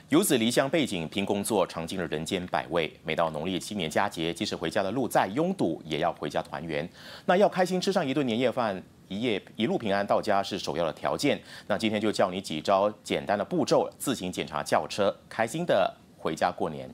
游子离乡背井拼工作，尝尽了人间百味。每到农历新年佳节，即使回家的路再拥堵，也要回家团圆。那要开心吃上一顿年夜饭，一路平安到家是首要的条件。那今天就教你几招简单的步骤，自行检查轿车，开心的回家过年。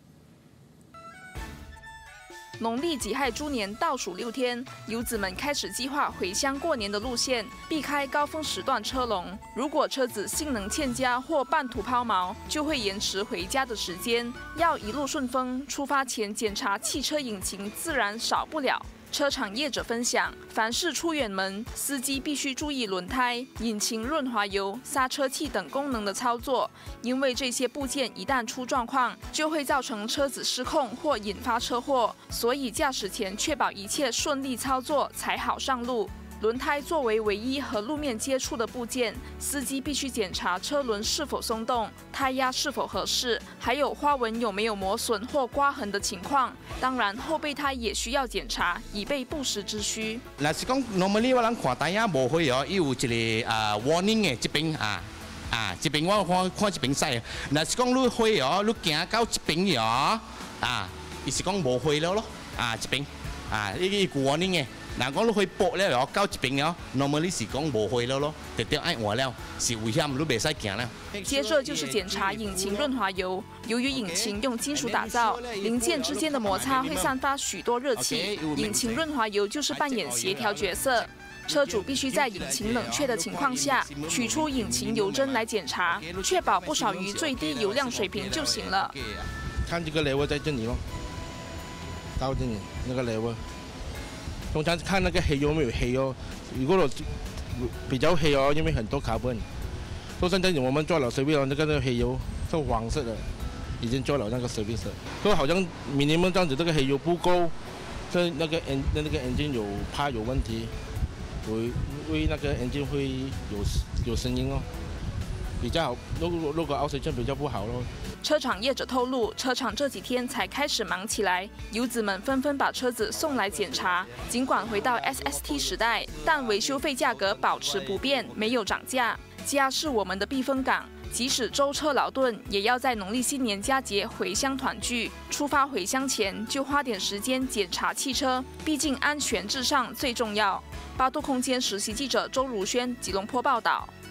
农历己亥猪年倒数6天，游子们开始计划回乡过年的路线，避开高峰时段车龙。如果车子性能欠佳或半途抛锚，就会延迟回家的时间。要一路顺风，出发前检查汽车引擎自然少不了。 车厂业者分享，凡是出远门，司机必须注意轮胎、引擎润滑油、刹车器等功能的操作，因为这些部件一旦出状况，就会造成车子失控或引发车祸，所以驾驶前确保一切顺利操作才好上路。 轮胎作为唯一和路面接触的部件，司机必须检查车轮是否松动、胎压是否合适，还有花纹有没有磨损或刮痕的情况。当然，后备胎也需要检查，以备不时之需。 若是讲 normally 我人看胎压无火哦，伊有一个warning 的这边这边我看这边使。若是讲你火哦，你行到这边哦伊是讲无火了咯这边伊个 warning 的。 嗱，講你去搏了哦，到這邊了，normally是講無會了咯，直接愛換了，是危險，你袂使行了。 接着就是检查引擎润滑油，由于引擎用金属打造，零件之间的摩擦会散发许多热气，引擎润滑油就是扮演协调角色。车主必须在引擎冷却的情况下，取出引擎油针来检查，确保不少于最低油量水平就行了。 看这个level在这里咯，到这里那个level。 通常看那个黑油没有黑油，如果比较黑哦，因为很多卡本。说现在我们做了 service 那个黑油是黄色的，已经做了那个 service。说好像minimum这样子，这个黑油不够，这那个 engine 怕有问题，会那个 engine 会有声音哦，比较好。如果 oxygen 比较不好咯。 车厂业者透露，车厂这几天才开始忙起来，游子们纷纷把车子送来检查。尽管回到 SST 时代，但维修费价格保持不变，没有涨价。家是我们的避风港，即使舟车劳顿，也要在农历新年佳节回乡团聚。出发回乡前，就花点时间检查汽车，毕竟安全至上最重要。8度空间实习记者周如萱，吉隆坡报道。